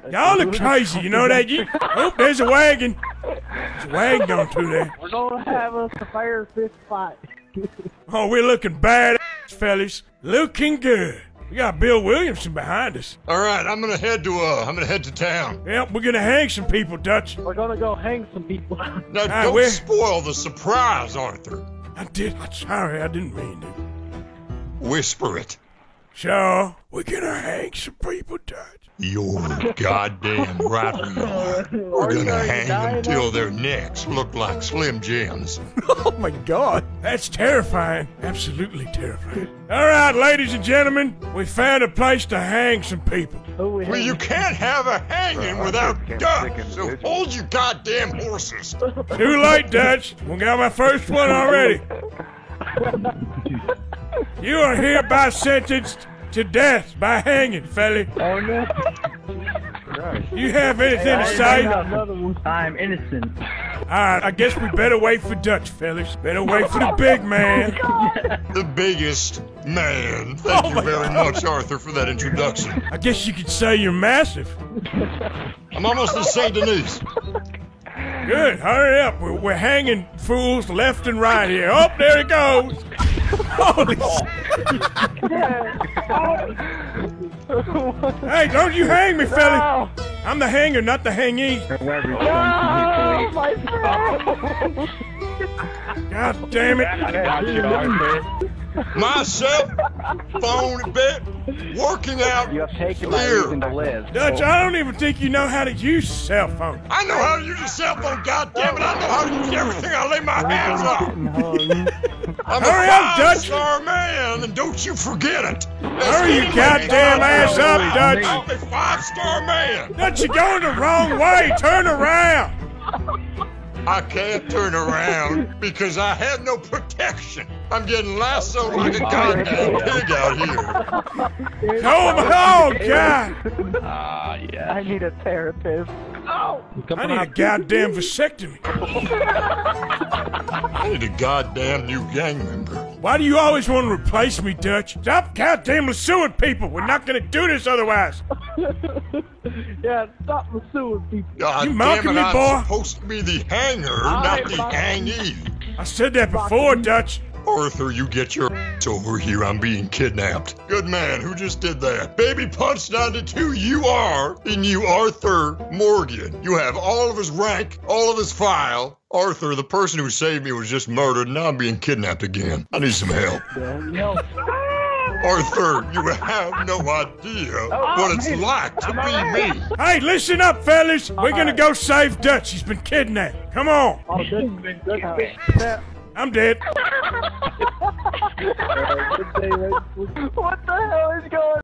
Y'all look crazy, you know that? Oh, there's a wagon. There's a wagon going through there. We're gonna have us a fair fist fight. Oh, we're looking bad, fellas. Looking good. We got Bill Williamson behind us. All right, I'm gonna head to town. Yep, we're gonna hang some people, Dutch. We're gonna go hang some people. Now, don't spoil the surprise, Arthur. I'm sorry, I didn't mean to. Whisper it. Sure, we're gonna hang some people, Dutch. You're goddamn right we are. We're gonna hang them till their necks look like Slim Jims. Oh my God, that's terrifying. Absolutely terrifying. All right, ladies and gentlemen, we found a place to hang some people. Well, you can't have a hanging without Dutch, so hold your goddamn horses. Too late, Dutch. We got my first one already. You are hereby sentenced to death by hanging, fella. Oh no. You have anything to say? I'm innocent. Alright, I guess we better wait for Dutch, fellas. Better wait for the big man. The biggest man. Thank you very much, Arthur, for that introduction. I guess you could say you're massive. I'm almost at St. Denis. Good, hurry up. We're hanging fools left and right here. Oh, there he goes. Holy Hey, don't you hang me, fella. I'm the hanger, not the hangee. Oh, my friend. God damn it. Myself, phone bit, working out You have taken my reason to live. Dutch, I don't even think you know how to use a cell phone. I know how to use a cell phone, goddammit. I know how to use everything I lay my hands on. I'm Hurry a up, Dutch. five-star man, and don't you forget it. Hurry your goddamn ass up, Dutch. I'm a five-star man. Dutch, you're going the wrong way. Turn around. I can't turn around because I have no protection. I'm getting lassoed like a goddamn pig out here. Oh, God. Yeah. I need a therapist. Oh! I need a goddamn vasectomy. I need a goddamn new gang member. Why do you always want to replace me, Dutch? Stop goddamn lassoing people. We're not going to do this otherwise. Yeah, stop pursuing people. God You mocking damn it, me, boy? I'm supposed to be the hanger, not the hangee. I said that before, Dutch. Arthur, you get your ass over here. I'm being kidnapped. Good man, who just did that? Baby Punch 92, you are Arthur Morgan. You have all of his rank, all of his file. Arthur, the person who saved me was just murdered, and now I'm being kidnapped again. I need some help. No. Arthur, you have no idea what it's like to be me. Hey, listen up, fellas. We're going to go save Dutch. He's been kidnapped. Come on. Oh, good. I'm dead. What the hell is going on?